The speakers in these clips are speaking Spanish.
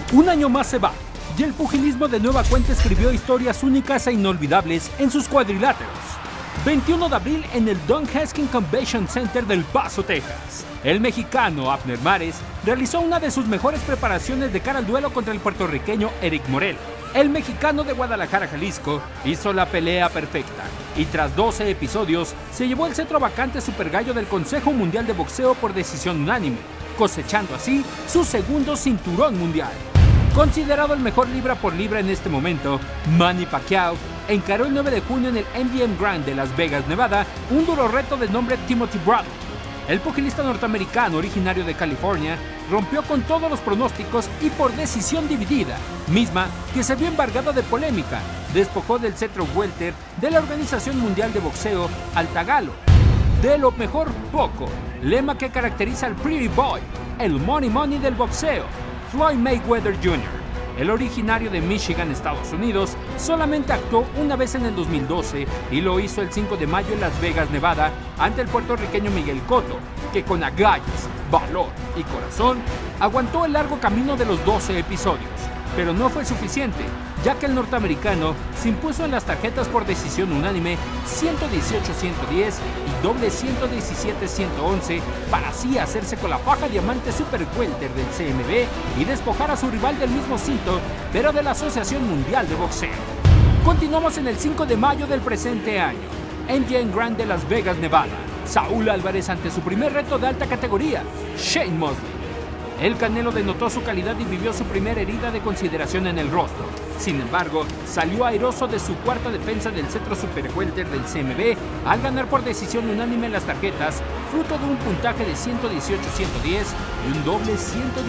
Un año más se va, y el pugilismo de nueva cuenta escribió historias únicas e inolvidables en sus cuadriláteros. 21 de abril en el Don Haskins Convention Center del Paso, Texas. El mexicano Abner Mares realizó una de sus mejores preparaciones de cara al duelo contra el puertorriqueño Eric Morel. El mexicano de Guadalajara, Jalisco, hizo la pelea perfecta y tras 12 episodios se llevó el cetro vacante Super Gallo del Consejo Mundial de Boxeo por decisión unánime, cosechando así su segundo cinturón mundial. Considerado el mejor libra por libra en este momento, Manny Pacquiao encaró el 9 de junio en el MGM Grand de Las Vegas, Nevada, un duro reto de nombre Timothy Bradley. El pugilista norteamericano originario de California rompió con todos los pronósticos y por decisión dividida, misma que se vio embargada de polémica, despojó del cetro welter de la Organización Mundial de Boxeo al tagalo. De lo mejor poco, lema que caracteriza al Pretty Boy, el Money Money del boxeo, Floyd Mayweather Jr. El originario de Michigan, Estados Unidos, solamente actuó una vez en el 2012 y lo hizo el 5 de mayo en Las Vegas, Nevada, ante el puertorriqueño Miguel Cotto, que con agallas, valor y corazón aguantó el largo camino de los 12 episodios. Pero no fue suficiente, ya que el norteamericano se impuso en las tarjetas por decisión unánime 118-110 y doble 117-111 para así hacerse con la faja diamante super welter del CMB y despojar a su rival del mismo cinto, pero de la Asociación Mundial de Boxeo. Continuamos en el 5 de mayo del presente año, MGM Grand de Las Vegas, Nevada. Saúl Álvarez ante su primer reto de alta categoría, Shane Mosley. El Canelo denotó su calidad y vivió su primera herida de consideración en el rostro. Sin embargo, salió airoso de su cuarta defensa del cetro super welter del CMB al ganar por decisión unánime en las tarjetas, fruto de un puntaje de 118-110 y un doble 119-109.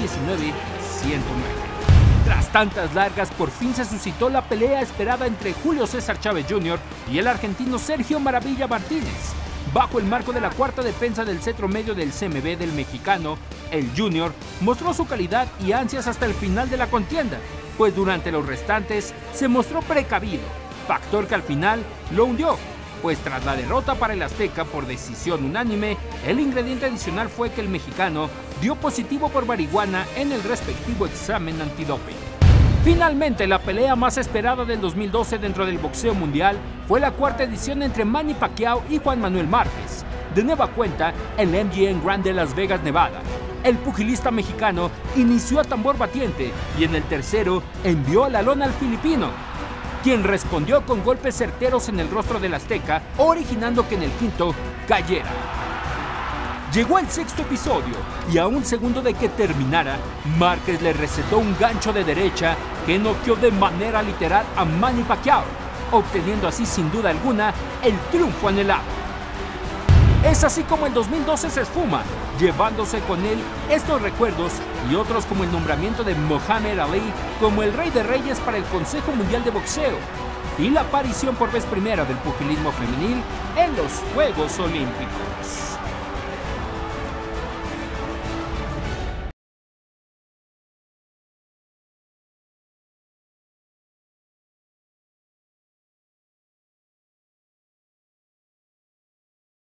Tras tantas largas, por fin se suscitó la pelea esperada entre Julio César Chávez Jr. y el argentino Sergio Maravilla Martínez. Bajo el marco de la cuarta defensa del cetro medio del CMB del mexicano, el Junior mostró su calidad y ansias hasta el final de la contienda, pues durante los restantes se mostró precavido, factor que al final lo hundió, pues tras la derrota para el Azteca por decisión unánime, el ingrediente adicional fue que el mexicano dio positivo por marihuana en el respectivo examen antidoping. Finalmente, la pelea más esperada del 2012 dentro del boxeo mundial fue la cuarta edición entre Manny Pacquiao y Juan Manuel Márquez. De nueva cuenta, el MGM Grand de Las Vegas, Nevada. El pugilista mexicano inició a tambor batiente y en el tercero envió a la lona al filipino, quien respondió con golpes certeros en el rostro del azteca, originando que en el quinto cayera. Llegó el sexto episodio y a un segundo de que terminara, Márquez le recetó un gancho de derecha que noqueó de manera literal a Manny Pacquiao, obteniendo así sin duda alguna el triunfo anhelado. Es así como el 2012 se esfuma, llevándose con él estos recuerdos y otros como el nombramiento de Muhammad Ali como el Rey de Reyes para el Consejo Mundial de Boxeo y la aparición por vez primera del pugilismo femenil en los Juegos Olímpicos.